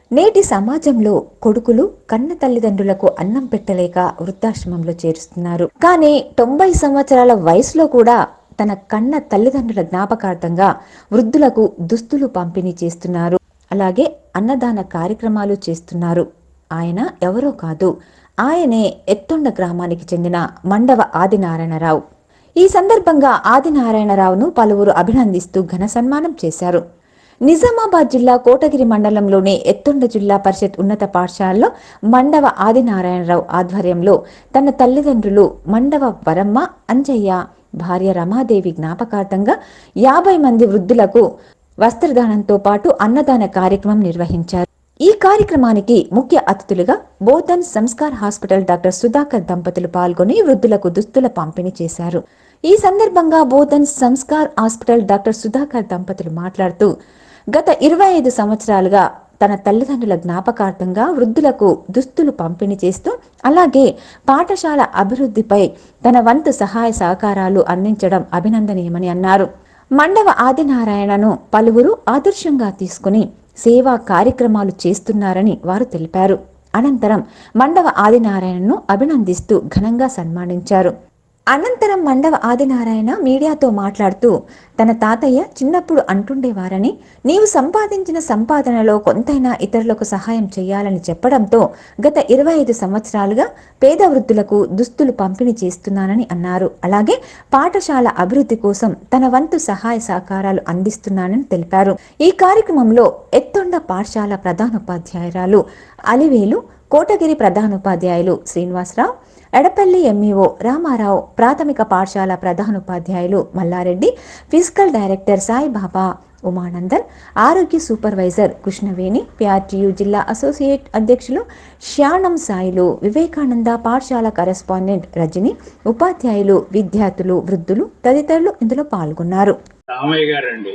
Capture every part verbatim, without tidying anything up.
నేటి సమాజంలో కొడుకులు కన్న తల్లిదండ్రులకు అన్నం పెట్టలేక వృద్ధాశ్రమంలో చేరుస్తున్నారు. కానీ తొంభై సంవత్సరాల వయసులో కూడా తన కన్న తల్లిదండ్రుల జ్ఞాపకార్థంగా వృద్ధులకు దుస్తులు పంపిణీ చేస్తున్నారు. అలాగే అన్నదాన కార్యక్రమాలు చేస్తున్నారు. ఆయన ఎవరో కాదు, ఆయనే ఎత్తొండ గ్రామానికి చెందిన మండవ ఆదినారాయణరావు. ఈ సందర్భంగా ఆదినారాయణరావును పలువురు అభినందిస్తూ ఘన సన్మానం చేశారు. నిజామాబాద్ జిల్లా కోటగిరి మండలంలోని ఎత్తొండ జిల్లా పరిషత్ ఉన్నత పాఠశాలలో మండవ ఆదినారాయణరావు ఆధ్వర్యంలో తన తల్లిదండ్రులు మండవ వరమ్మ అంజయ్య, భార్య రమాదేవి జ్ఞాపకార్థంగా యాభై మంది వృద్ధులకు వస్త్రదానంతో పాటు అన్నదాన కార్యక్రమం నిర్వహించారు. ఈ కార్యక్రమానికి ముఖ్య అతిథులుగా బోధన్ సంస్కార్ హాస్పిటల్ డాక్టర్ సుధాకర్ దంపతులు పాల్గొని వృద్ధులకు దుస్తుల పంపిణీ చేశారు. ఈ సందర్భంగా బోధన్ సంస్కార్ హాస్పిటల్ డాక్టర్ సుధాకర్ దంపతులు మాట్లాడుతూ గత ఇరవై ఐదు సంవత్సరాలుగా తన తల్లిదండ్రుల జ్ఞాపకార్థంగా వృద్ధులకు దుస్తులు పంపిణీ చేస్తూ అలాగే పాఠశాల అభివృద్ధిపై తన వంతు సహాయ సహకారాలు అందించడం అభినందనీయమని అన్నారు. మండవ ఆదినారాయణను పలువురు ఆదర్శంగా తీసుకుని సేవా కార్యక్రమాలు చేస్తున్నారని వారు తెలిపారు. అనంతరం మండవ ఆదినారాయణను అభినందిస్తూ ఘనంగా సన్మానించారు. అనంతరం మండవ ఆదినారాయణ మీడియాతో మాట్లాడుతూ తన తాతయ్య చిన్నప్పుడు అంటుండేవారని, నీవు సంపాదించిన సంపాదనలో కొంతైనా ఇతరులకు సహాయం చేయాలని చెప్పడంతో గత ఇరవై ఐదు సంవత్సరాలుగా పేద వృద్ధులకు దుస్తులు పంపిణీ చేస్తున్నానని అన్నారు. అలాగే పాఠశాల అభివృద్ధి కోసం తన వంతు సహాయ సహకారాలు అందిస్తున్నానని తెలిపారు. ఈ కార్యక్రమంలో ఎత్తొండ పాఠశాల ప్రధానోపాధ్యాయురాలు అలివేలు, కోటగిరి ప్రధానోపాధ్యాయులు శ్రీనివాసరావు, ఎడపల్లి ఎంఈఓ రామారావు, ప్రాథమిక పాఠశాల ప్రధానోపాధ్యాయులు మల్లారెడ్డి, ఫిజికల్ డైరెక్టర్ సాయిబాబా, ఉమానందన్, ఆరోగ్య సూపర్వైజర్ కృష్ణవేణి, పిఆర్టీయూ జిల్లా అసోసియేట్ అధ్యక్షులు శ్యాణం సాయిలు, వివేకానంద పాఠశాల కరెస్పాండెంట్ రజని, ఉపాధ్యాయులు, విద్యార్థులు, వృద్ధులు తదితరులు ఇందులో పాల్గొన్నారు. రామయ్య గారండి,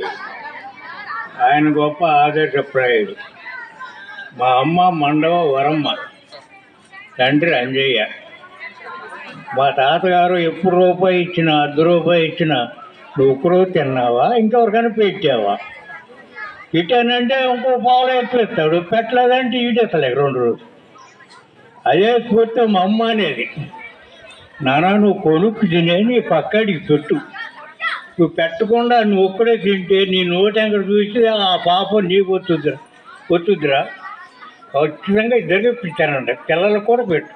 ఆయన గొప్ప ఆదర్శప్రాయుడు. మా అమ్మ మండవ వరమ్మ, తండ్రి అంజయ్య. మా తాతగారు ఎప్పుడు రూపాయి ఇచ్చినా అర్ధ రూపాయి ఇచ్చినా నువ్వు ఒక్కరోజు తిన్నావా, ఇంకెవరికైనా పెట్టావా, ఇటానంటే ఇంకో పావులు ఎక్కువ ఇస్తాడు, పెట్టలేదంటే ఈడెత్తలేక రెండు రోజులు. అదే స్ఫూర్తి మా అమ్మ అనేది, నాన్న నువ్వు కొనుక్కు తినే నీ పక్కడికి పెట్టు, నువ్వు పెట్టకుండా నువ్వు ఒక్కడే తింటే నీ నోటెంకడ చూసి ఆ పాపం నీకు వస్తుందిరా వస్తుందిరా ఖచ్చితంగా ఇద్దరికి పెట్టానంట, పిల్లలకు కూడా పెట్టు.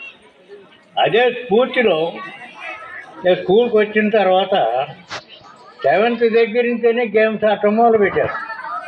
అదే స్ఫూర్తిలో స్కూల్కి వచ్చిన తర్వాత సెవెంత్ దగ్గర నుంచేనే గేమ్స్ ఆడటం మొదలు పెట్టారు.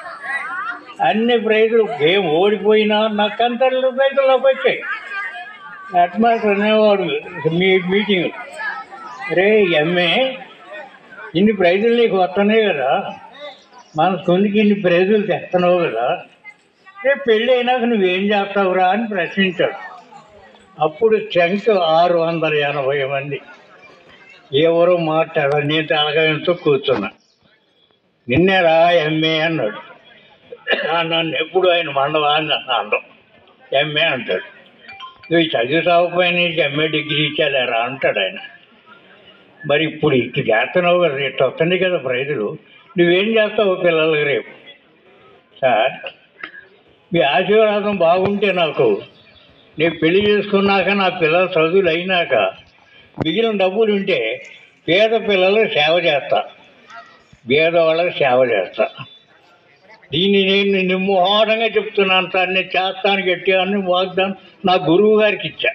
అన్ని ప్రైజులు, గేమ్ ఓడిపోయినా నాకు అంత ప్రైజుల్లోకి వచ్చాయి. హెడ్ మాస్టర్ అనేవాడు మీ మీటింగ్, రే ఎంఏ ఇన్ని ప్రైజులు నీకు వస్తున్నాయి కదా, మన స్కూల్కి ఇన్ని ప్రైజులు తెస్తున్నావు కదా, రేపు పెళ్ళి అయినాక నువ్వేం చేస్తావురా అని ప్రశ్నించాడు. అప్పుడు స్ట్రెంగ్త్ ఆరు వందల ఎనభై మంది, ఎవరు మాట్లాడారు. నేను తలకాయంతో కూర్చున్నా. నిన్నే రా ఎంఏ అన్నాడు. నన్ను ఎప్పుడు ఆయన మండవా అని అన్నాడు. ఎంఏ అంటాడు. నువ్వు చదివి సాగుపోయిన నీకు ఎంఏ డిగ్రీ ఇచ్చేలేరా అంటాడు ఆయన. మరి ఇప్పుడు ఇటు చేస్తున్నావు కదా, ఇటు వస్తుంది కదా ప్రైజులు, నువ్వేం చేస్తావు పిల్లలకి రేపు? సార్ మీ ఆశీర్వాదం బాగుంటే నాకు, నేను పెళ్లి చేసుకున్నాక నా పిల్లల చదువులు అయినాక మిగిలిన డబ్బులు ఉంటే పేద పిల్లలకు సేవ చేస్తా, పేద వాళ్ళకి సేవ చేస్తా. దీన్ని నేను నిమ్మోహంగా చెప్తున్నాను సార్, నేను చేస్తాను గట్టిగా అని వాగ్దానం నా గురువు గారికి ఇచ్చా.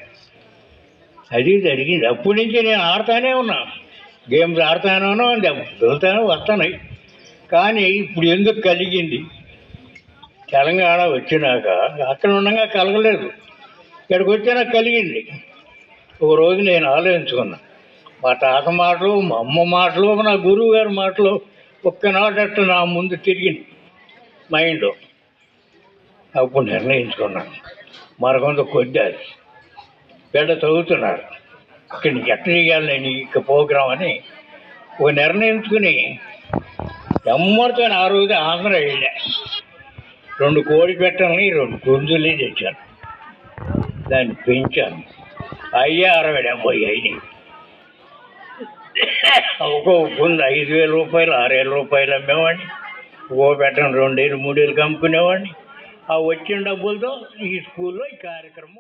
అది జరిగింది. అప్పటి నుంచి నేను ఆడుతూనే ఉన్నా, గేమ్స్ ఆడుతూనే ఉన్నాను, వెళ్తానే వస్తున్నాయి. కానీ ఇప్పుడు ఎందుకు కలిగింది, తెలంగాణ వచ్చినాక అక్కడ ఉండగా కలగలేదు, ఇక్కడికి వచ్చినా కలిగింది. ఒక రోజు నేను ఆలోచించుకున్నా, మా తాత మాటలు, మా అమ్మ మాటలు, నా గురువు గారి మాటలు ఒక్కనాటట్టు నా ముందు తిరిగింది మైండ్. అప్పుడు నిర్ణయించుకున్నాను, మరికొంత కొద్ది బిడ్డ చదువుతున్నారు, ఇక్కడ నీకు ఎట్లా చేయాలి నేను ఇక ప్రోగ్రాం అని ఒక నిర్ణయించుకుని ఎమ్మరితో ఆ రోజు ఆంధ్ర వెళ్ళా. రెండు కోడి పెట్టని రెండు గుంజులు తెచ్చాను, దాన్ని పెంచాను. అయ్యే అరవై డెబ్బై అయినాయి. ఒక్కో గుంజు ఐదు వేల రూపాయలు ఆరు వేల రూపాయలు అమ్మేవాడిని, ఒక్కో పెట్టను రెండేళ్ళు మూడేళ్ళు కమ్ముకునేవాడిని. ఆ వచ్చిన డబ్బులతో ఈ స్కూల్లో ఈ కార్యక్రమం